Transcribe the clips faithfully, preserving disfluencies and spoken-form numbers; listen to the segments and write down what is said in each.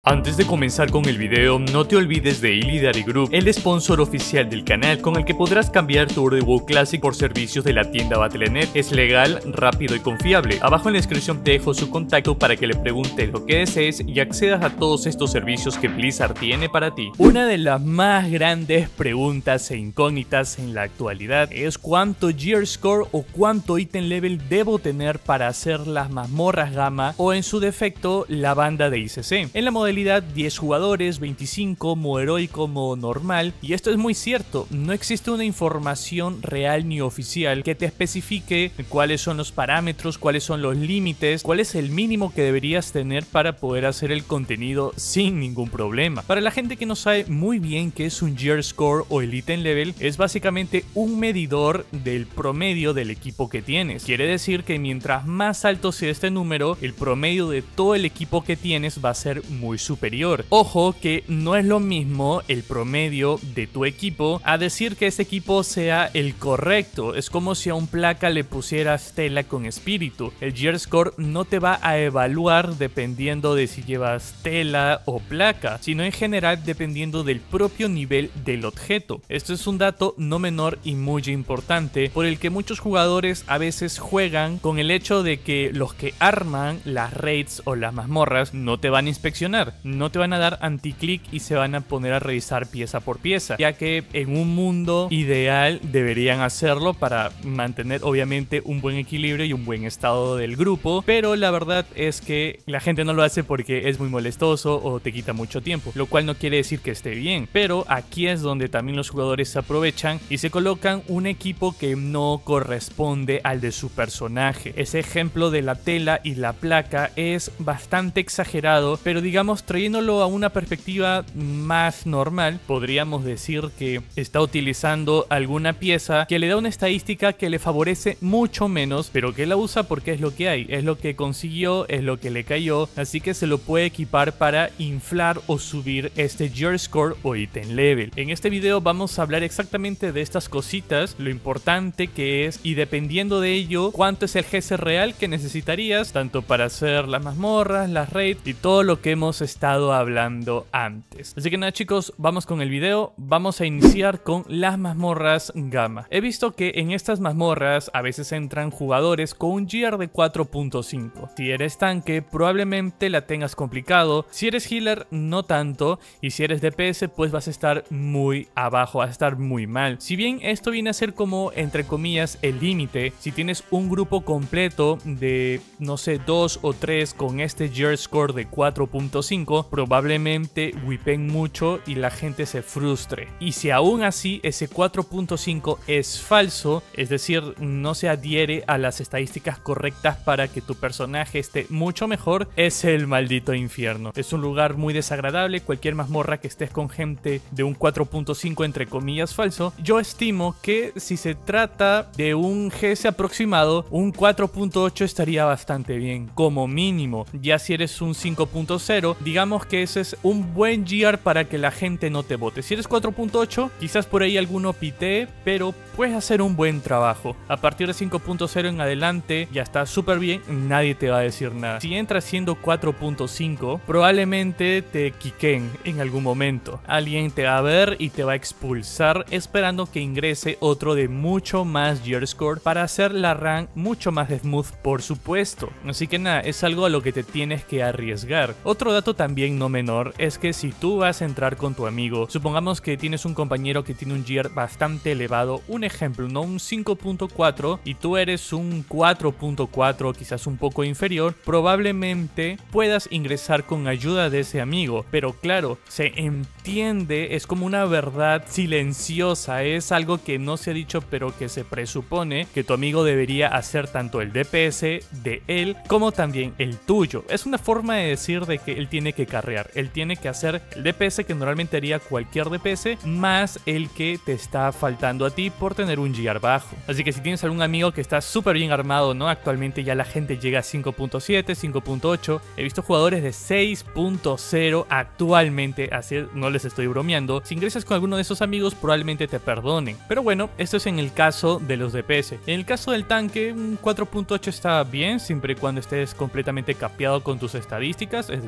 Antes de comenzar con el video, no te olvides de Illidary Group, el sponsor oficial del canal con el que podrás cambiar tu Ur de WoW Classic por servicios de la tienda Battle punto net. Es legal, rápido y confiable. Abajo en la descripción te dejo su contacto para que le preguntes lo que desees y accedas a todos estos servicios que Blizzard tiene para ti. Una de las más grandes preguntas e incógnitas en la actualidad es cuánto Gear Score o cuánto Item Level debo tener para hacer las mazmorras Gamma o en su defecto la banda de I C C. En la modalidad diez jugadores, veinticinco, modo heroico, modo normal, y esto es muy cierto, no existe una información real ni oficial que te especifique cuáles son los parámetros, cuáles son los límites, cuál es el mínimo que deberías tener para poder hacer el contenido sin ningún problema. Para la gente que no sabe muy bien qué es un Gear Score o el Item Level, es básicamente un medidor del promedio del equipo que tienes. Quiere decir que mientras más alto sea este número, el promedio de todo el equipo que tienes va a ser muy superior. Ojo que no es lo mismo el promedio de tu equipo a decir que ese equipo sea el correcto. Es como si a un placa le pusieras tela con espíritu. El Gear Score no te va a evaluar dependiendo de si llevas tela o placa, sino en general dependiendo del propio nivel del objeto. Esto es un dato no menor y muy importante, por el que muchos jugadores a veces juegan con el hecho de que los que arman las raids o las mazmorras no te van a inspeccionar, no te van a dar anti-click y se van a poner a revisar pieza por pieza, ya que en un mundo ideal deberían hacerlo para mantener obviamente un buen equilibrio y un buen estado del grupo, pero la verdad es que la gente no lo hace porque es muy molestoso o te quita mucho tiempo, lo cual no quiere decir que esté bien, pero aquí es donde también los jugadores se aprovechan y se colocan un equipo que no corresponde al de su personaje. Ese ejemplo de la tela y la placa es bastante exagerado, pero digamos trayéndolo a una perspectiva más normal, podríamos decir que está utilizando alguna pieza que le da una estadística que le favorece mucho menos, pero que la usa porque es lo que hay, es lo que consiguió, es lo que le cayó, así que se lo puede equipar para inflar o subir este Gear Score o Item Level. En este video vamos a hablar exactamente de estas cositas, lo importante que es y dependiendo de ello, cuánto es el G C real que necesitarías, tanto para hacer las mazmorras, las raids y todo lo que hemos estado hablando antes. Así que nada chicos, vamos con el video, vamos a iniciar con las mazmorras Gamma. He visto que en estas mazmorras a veces entran jugadores con un Gear de cuatro punto cinco. Si eres tanque probablemente la tengas complicado, si eres healer no tanto, y si eres D P S pues vas a estar muy abajo, vas a estar muy mal. Si bien esto viene a ser como entre comillas el límite, si tienes un grupo completo de no sé dos o tres con este Gear Score de cuatro punto cinco, probablemente wipen mucho y la gente se frustre. Y si aún así ese cuatro punto cinco es falso, es decir, no se adhiere a las estadísticas correctas para que tu personaje esté mucho mejor, es el maldito infierno. Es un lugar muy desagradable, cualquier mazmorra que estés con gente de un cuatro punto cinco entre comillas falso. Yo estimo que si se trata de un G S aproximado, un cuatro punto ocho estaría bastante bien, como mínimo. Ya si eres un cinco punto cero, digamos que ese es un buen Gear para que la gente no te vote. Si eres cuatro punto ocho, quizás por ahí alguno pitee, pero puedes hacer un buen trabajo. A partir de cinco punto cero en adelante ya está súper bien, nadie te va a decir nada. Si entras siendo cuatro punto cinco, probablemente te quiquen en algún momento. Alguien te va a ver y te va a expulsar esperando que ingrese otro de mucho más Gear Score para hacer la rank mucho más smooth, por supuesto. Así que nada, es algo a lo que te tienes que arriesgar. Otro dato también no menor es que si tú vas a entrar con tu amigo, supongamos que tienes un compañero que tiene un Gear bastante elevado, un ejemplo, no un cinco punto cuatro y tú eres un cuatro punto cuatro, quizás un poco inferior, probablemente puedas ingresar con ayuda de ese amigo, pero claro, se entiende, es como una verdad silenciosa, es algo que no se ha dicho pero que se presupone que tu amigo debería hacer tanto el D P S de él como también el tuyo. Es una forma de decir de que él tiene que carrear, él tiene que hacer el D P S que normalmente haría cualquier D P S más el que te está faltando a ti por tener un Gear bajo. Así que si tienes algún amigo que está súper bien armado, ¿no? Actualmente ya la gente llega a cinco punto siete, cinco punto ocho. He visto jugadores de seis punto cero actualmente, así no les estoy bromeando. Si ingresas con alguno de esos amigos probablemente te perdonen. Pero bueno, esto es en el caso de los D P S. En el caso del tanque, un cuatro punto ocho está bien, siempre y cuando estés completamente capeado con tus estadísticas, es decir, tu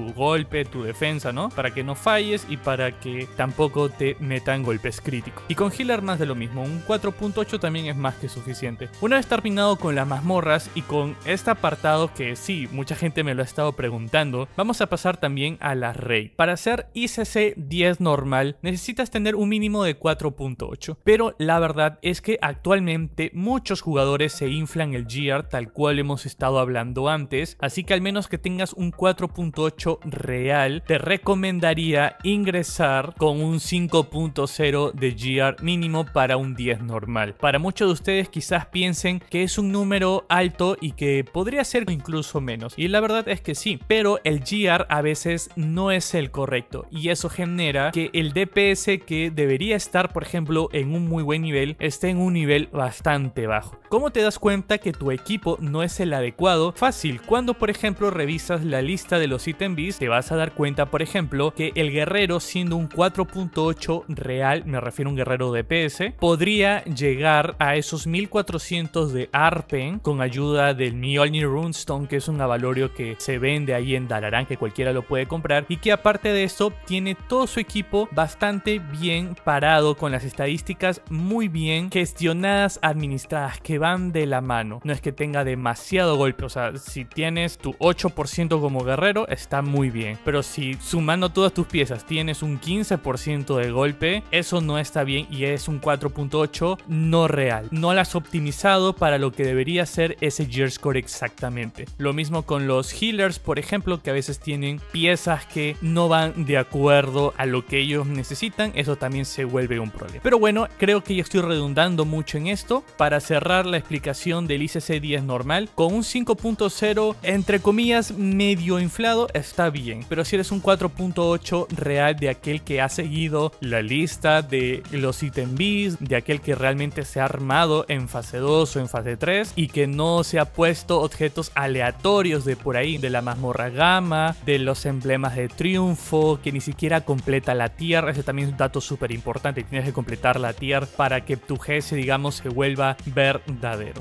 tu golpe, tu defensa, ¿no? Para que no falles y para que tampoco te metan golpes críticos. Y con healer más de lo mismo, un cuatro punto ocho también es más que suficiente. Una vez terminado con las mazmorras y con este apartado que sí, mucha gente me lo ha estado preguntando, vamos a pasar también a la raid. Para hacer I C C diez normal necesitas tener un mínimo de cuatro punto ocho, pero la verdad es que actualmente muchos jugadores se inflan el gear tal cual hemos estado hablando antes, así que al menos que tengas un cuatro punto ocho real, te recomendaría ingresar con un cinco punto cero de gear mínimo para un diez normal. Para muchos de ustedes quizás piensen que es un número alto y que podría ser incluso menos, y la verdad es que sí, pero el gear a veces no es el correcto y eso genera que el D P S que debería estar, por ejemplo, en un muy buen nivel, esté en un nivel bastante bajo. ¿Cómo te das cuenta que tu equipo no es el adecuado? Fácil, cuando por ejemplo revisas la lista de los ítem bees, te vas a dar cuenta, por ejemplo, que el guerrero, siendo un cuatro punto ocho real, me refiero a un guerrero D P S, podría llegar a esos mil cuatrocientos de Arpen con ayuda del Mjolnir Runestone, que es un avalorio que se vende ahí en Dalaran, que cualquiera lo puede comprar, y que aparte de esto tiene todo su equipo bastante bien parado, con las estadísticas muy bien gestionadas, administradas, que van de la mano. No es que tenga demasiado golpe, o sea, si tienes tu ocho por ciento como guerrero está muy bien, pero si sumando todas tus piezas tienes un quince por ciento de golpe, eso no está bien y es un cuatro punto ocho no real. No lo has optimizado para lo que debería ser ese gear score exactamente. Lo mismo con los healers, por ejemplo, que a veces tienen piezas que no van de acuerdo a lo que ellos necesitan, eso también se vuelve un problema. Pero bueno, creo que ya estoy redundando mucho en esto. Para cerrar la explicación del I C C diez normal, con un cinco punto cero entre comillas medio inflado está bien, pero si eres un cuatro punto ocho real, de aquel que ha seguido la lista de los ítem bees, de aquel que realmente se ha armado en fase dos o en fase tres y que no se ha puesto objetos aleatorios de por ahí, de la mazmorra gama, de los emblemas de triunfo, que ni siquiera completa la tier. Ese también es un dato súper importante, tienes que completar la tier para que tu G S, digamos, se vuelva verdadero.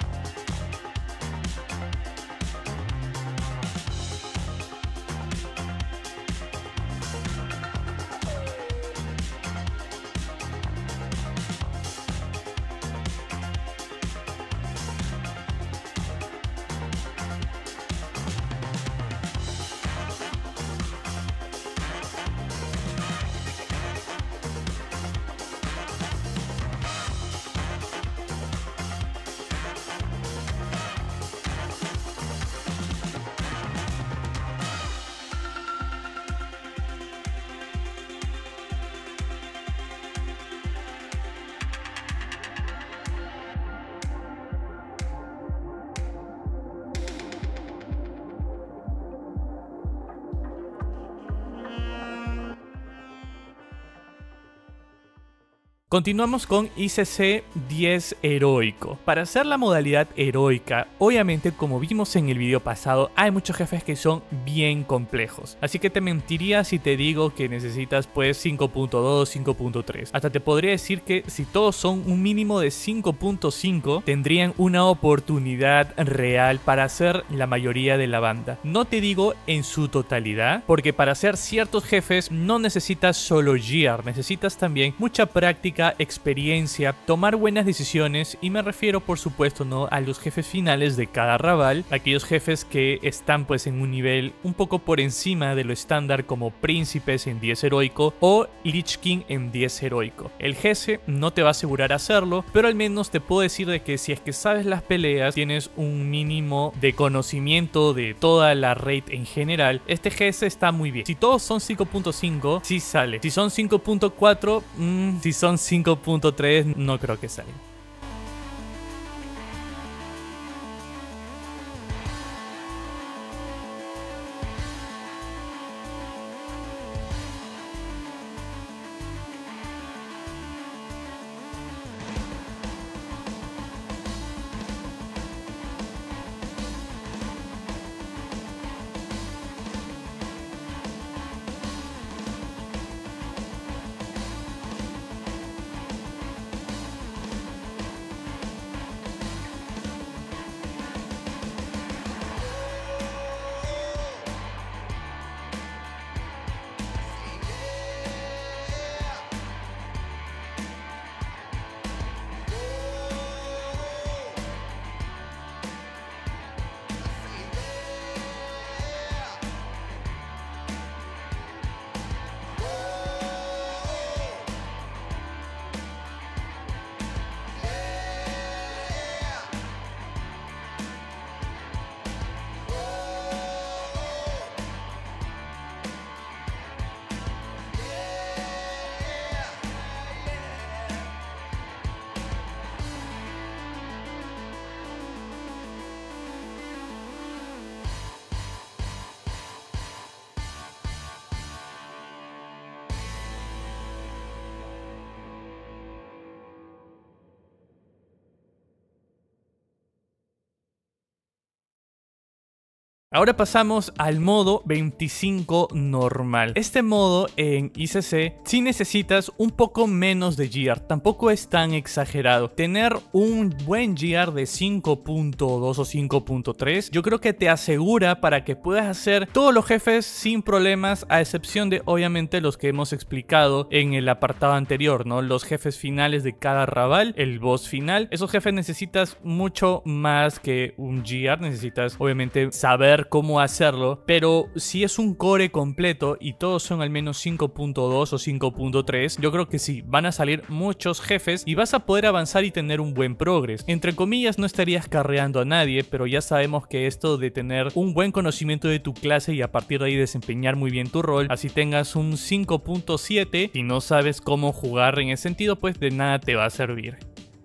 Continuamos con I C C diez heroico. Para hacer la modalidad heroica, obviamente como vimos en el video pasado, hay muchos jefes que son bien complejos. Así que te mentiría si te digo que necesitas pues cinco punto dos, cinco punto tres. Hasta te podría decir que si todos son un mínimo de cinco punto cinco, tendrían una oportunidad real para hacer la mayoría de la banda. No te digo en su totalidad, porque para hacer ciertos jefes no necesitas solo gear, necesitas también mucha práctica, experiencia, tomar buenas decisiones, y me refiero por supuesto no a los jefes finales de cada Raval, aquellos jefes que están pues en un nivel un poco por encima de lo estándar, como príncipes en diez heroico o Lich King en diez heroico. El G S no te va a asegurar hacerlo, pero al menos te puedo decir de que si es que sabes las peleas, tienes un mínimo de conocimiento de toda la raid en general, este G S está muy bien. Si todos son cinco punto cinco, sí sale. Si son cinco punto cuatro, mmm, si son cinco punto tres, no creo que salga. Ahora pasamos al modo veinticinco normal. Este modo en I C C sí necesitas un poco menos de G R, tampoco es tan exagerado. Tener un buen G R de cinco punto dos o cinco punto tres yo creo que te asegura para que puedas hacer todos los jefes sin problemas, a excepción de obviamente los que hemos explicado en el apartado anterior, ¿no? Los jefes finales de cada rabal, el boss final. Esos jefes necesitas mucho más que un G R, necesitas obviamente saber cómo hacerlo, pero si es un core completo y todos son al menos cinco punto dos o cinco punto tres, yo creo que sí, van a salir muchos jefes y vas a poder avanzar y tener un buen progreso. Entre comillas, no estarías carreando a nadie, pero ya sabemos que esto de tener un buen conocimiento de tu clase y a partir de ahí desempeñar muy bien tu rol, así tengas un cinco punto siete y no sabes cómo jugar en ese sentido, pues de nada te va a servir.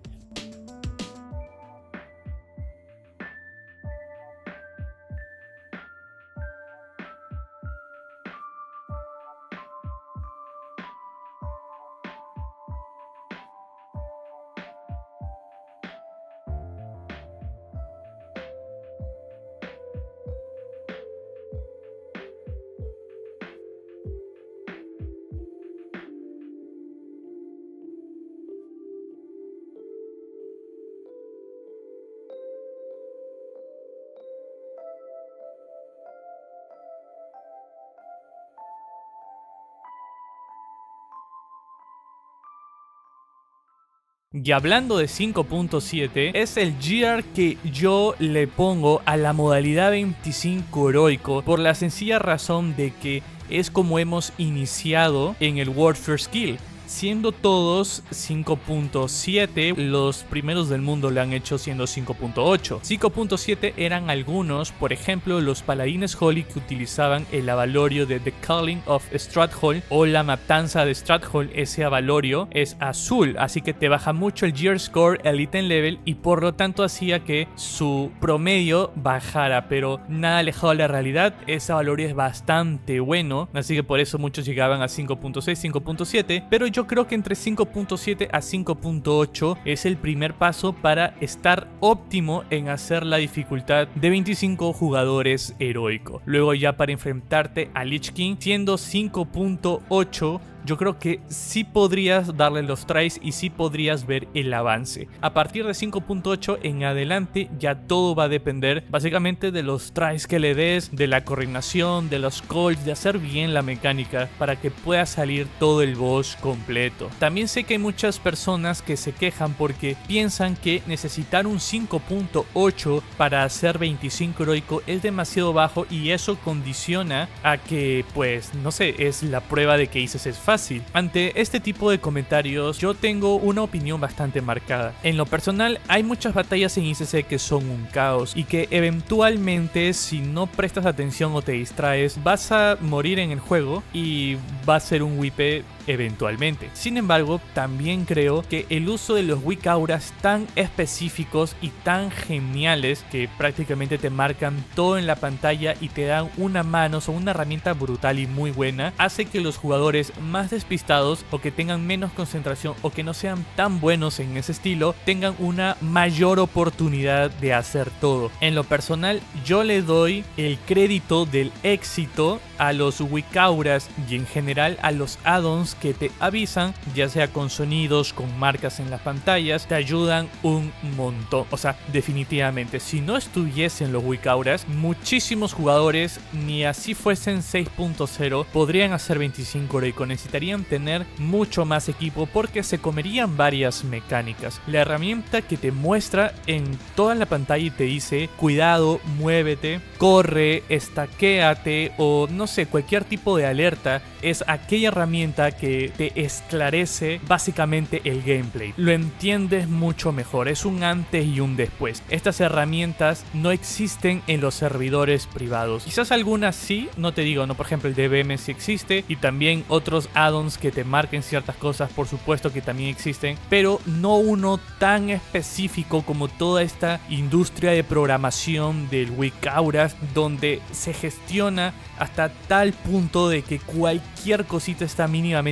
Y hablando de cinco punto siete, es el G R que yo le pongo a la modalidad veinticinco heroico por la sencilla razón de que es como hemos iniciado en el World First Kill. Siendo todos cinco punto siete, los primeros del mundo lo han hecho siendo cinco punto ocho. cinco punto siete eran algunos, por ejemplo, los paladines Holy que utilizaban el avalorio de The Calling of Strathold o la matanza de Strathold. Ese avalorio es azul, así que te baja mucho el G R score, el item level, y por lo tanto hacía que su promedio bajara, pero nada alejado de la realidad. Ese avalorio es bastante bueno, así que por eso muchos llegaban a cinco punto seis, cinco punto siete, pero yo Yo creo que entre cinco punto siete a cinco punto ocho es el primer paso para estar óptimo en hacer la dificultad de veinticinco jugadores heroico. Luego ya para enfrentarte a Lich King siendo cinco punto ocho, yo creo que sí podrías darle los tries y sí podrías ver el avance. A partir de cinco punto ocho en adelante ya todo va a depender básicamente de los tries que le des, de la coordinación, de los calls, de hacer bien la mecánica para que pueda salir todo el boss completo. También sé que hay muchas personas que se quejan porque piensan que necesitar un cinco punto ocho para hacer veinticinco heroico es demasiado bajo y eso condiciona a que, pues, no sé, es la prueba de que I C C es fácil. Ante este tipo de comentarios yo tengo una opinión bastante marcada. En lo personal hay muchas batallas en I C C que son un caos y que eventualmente si no prestas atención o te distraes vas a morir en el juego y va a ser un W P eventualmente. Sin embargo, también creo que el uso de los Weak Auras tan específicos y tan geniales que prácticamente te marcan todo en la pantalla y te dan una mano, son una herramienta brutal y muy buena, hace que los jugadores más despistados o que tengan menos concentración o que no sean tan buenos en ese estilo tengan una mayor oportunidad de hacer todo. En lo personal, yo le doy el crédito del éxito a los Weak Auras y en general a los add-ons que te avisan, ya sea con sonidos, con marcas en las pantallas, te ayudan un montón. O sea, definitivamente, si no estuviesen los Weak Auras, muchísimos jugadores, ni así fuesen seis punto cero, podrían hacer veinticinco heroico. Necesitarían tener mucho más equipo porque se comerían varias mecánicas. La herramienta que te muestra en toda la pantalla y te dice, cuidado, muévete, corre, estaquéate o no sé, cualquier tipo de alerta, es aquella herramienta que te esclarece básicamente el gameplay. Lo entiendes mucho mejor, es un antes y un después. Estas herramientas no existen en los servidores privados. Quizás algunas sí, no te digo, no, por ejemplo el D B M sí existe y también otros add-ons que te marquen ciertas cosas, por supuesto que también existen, pero no uno tan específico como toda esta industria de programación del Weak Auras, donde se gestiona hasta tal punto de que cualquier cosita está mínimamente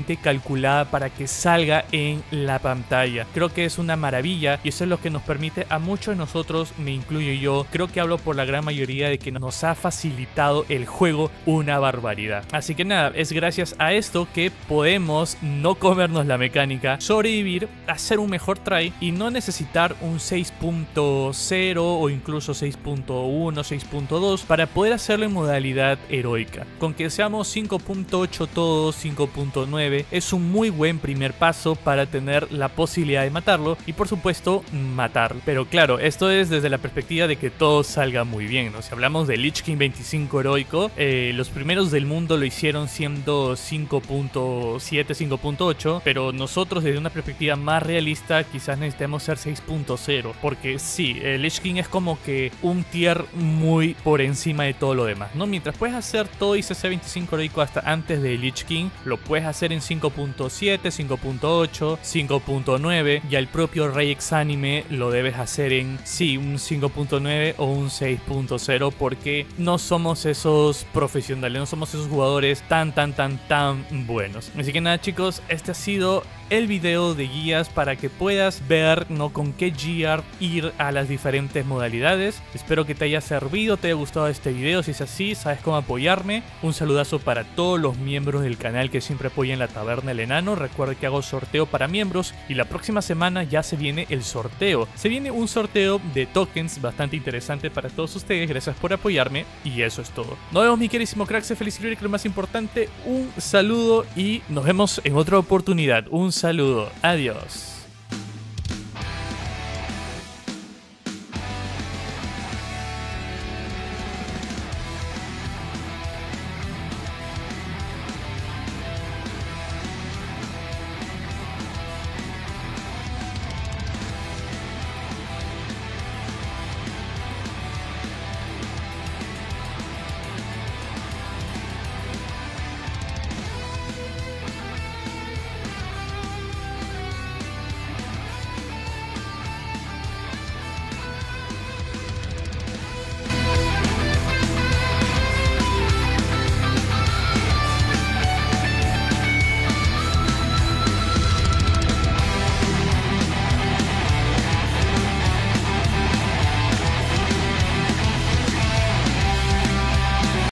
perfectamente calculada para que salga en la pantalla. Creo que es una maravilla y eso es lo que nos permite a muchos de nosotros, me incluyo yo, creo que hablo por la gran mayoría, de que nos ha facilitado el juego una barbaridad. Así que nada, es gracias a esto que podemos no comernos la mecánica, sobrevivir, hacer un mejor try y no necesitar un seis punto cero o incluso seis punto uno, seis punto dos para poder hacerlo en modalidad heroica. Con que seamos cinco punto ocho todos, cinco punto nueve, es un muy buen primer paso para tener la posibilidad de matarlo y por supuesto matarlo. Pero claro, esto es desde la perspectiva de que todo salga muy bien, ¿no? Si hablamos de Lich King veinticinco heroico, eh, los primeros del mundo lo hicieron siendo cinco punto siete, cinco punto ocho, pero nosotros desde una perspectiva más realista quizás necesitemos ser seis punto cero, porque sí, el Lich King es como que un tier muy por encima de todo lo demás, ¿no? Mientras puedes hacer todo I C C veinticinco heroico hasta antes de Lich King, lo puedes hacer en cinco punto siete, cinco punto ocho, cinco punto nueve, y al propio Rey Exánime lo debes hacer en sí, un cinco punto nueve o un seis punto cero, porque no somos esos profesionales, no somos esos jugadores tan tan tan tan buenos. Así que nada chicos, este ha sido el video de guías para que puedas ver, ¿no?, con qué Gear ir a las diferentes modalidades. Espero que te haya servido, te haya gustado este video. Si es así, sabes cómo apoyarme. Un saludazo para todos los miembros del canal que siempre apoyan la Taberna del Enano. Recuerda que hago sorteo para miembros y la próxima semana ya se viene el sorteo. Se viene un sorteo de tokens bastante interesante para todos ustedes. Gracias por apoyarme y eso es todo. Nos vemos, mi queridísimo crack. Sé feliz y que lo más importante, un saludo y nos vemos en otra oportunidad. Un saludo. Adiós.